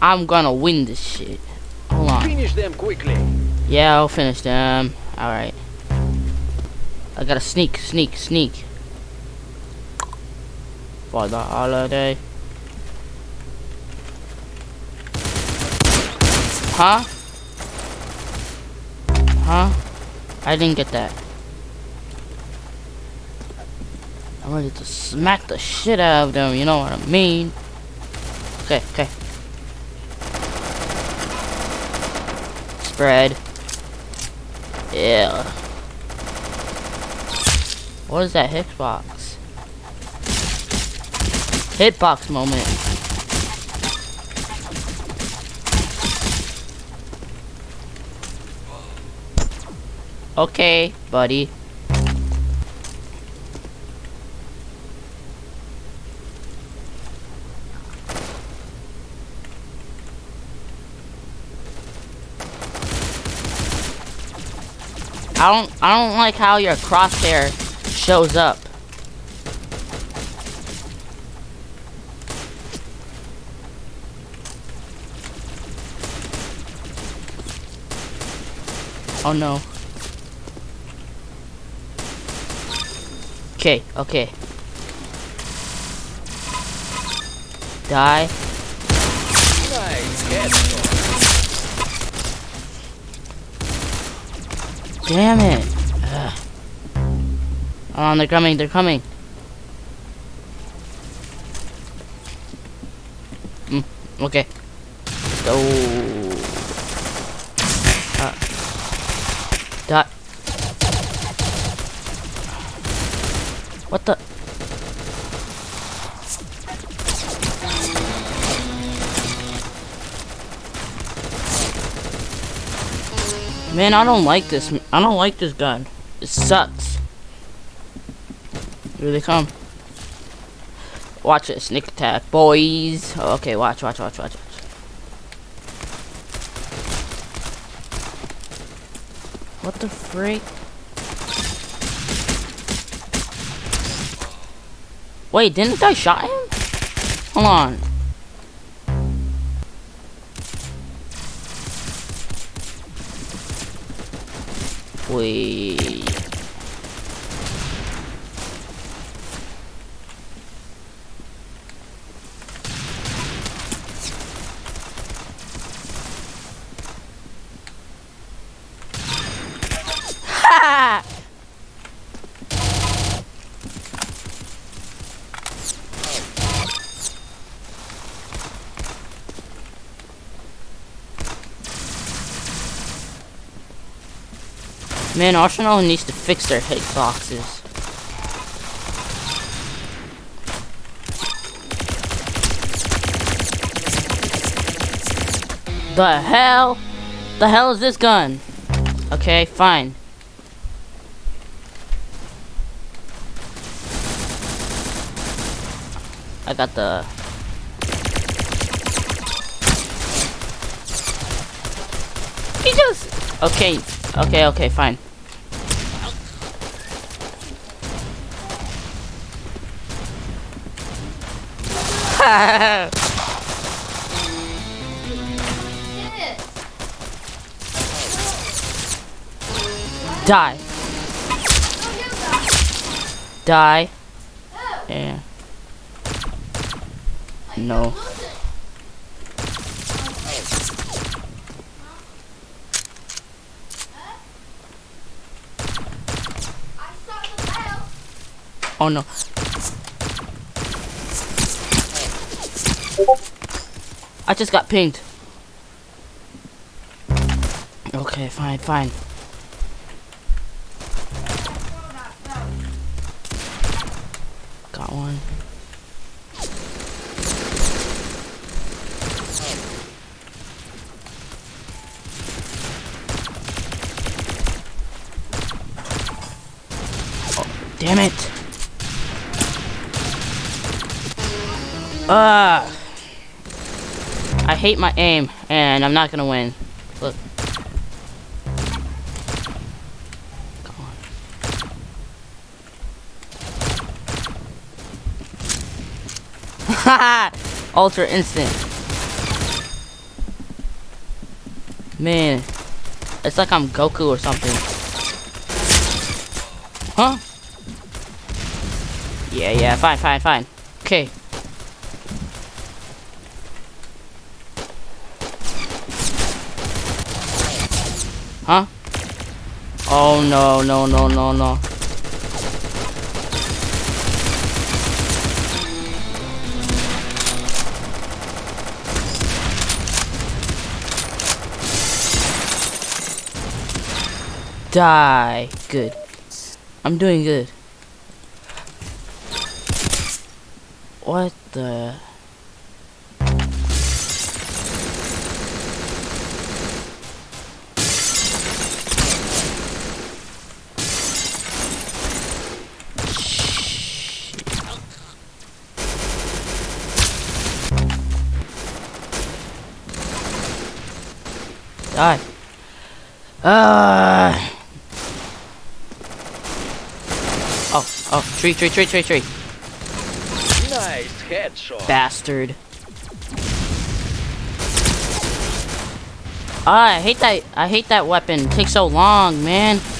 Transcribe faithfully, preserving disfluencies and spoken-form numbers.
I'm gonna win this shit. Hold on. Finish them quickly. Yeah, I'll finish them. Alright. I gotta sneak, sneak, sneak. For the holiday. Huh? Huh? I didn't get that. I'm ready to smack the shit out of them, you know what I mean? Okay, okay. Spread. Yeah. What is that hitbox? Hitbox moment. Okay, buddy. I don't I don't like how your crosshair shows up. Oh no. Okay, okay. Die. Nice headshot. Damn it. Ugh. Hold on, they're coming, they're coming. Mm, okay. Let's go. Uh, die. What the? Man, I don't like this. I don't like this gun. It sucks. Here they come. Watch it, sneak attack, boys. Oh, okay, watch, watch, watch, watch, watch. What the freak? Wait, didn't I shot him? Hold on. Wait. Ha! Man, Arsenal needs to fix their hitboxes. The hell? The hell is this gun? Okay, fine. I got the... He just... Okay, okay, okay, fine. Die. Die. Yeah. No. Oh no. I just got pinged. Okay, fine, fine. Got one. Oh, damn it. Ah. Uh, I hate my aim, and I'm not gonna win. Look. Come on. Haha! Ultra instant. Man, it's like I'm Goku or something. Huh? Yeah, yeah, fine, fine, fine. Okay. Huh? Oh no, no, no, no, no. Die. Good. I'm doing good. What the? Die. Uh. Oh, oh, tree, tree, tree, tree, tree. Nice headshot. Bastard. Ah, I hate that. I hate that weapon. It takes so long, man.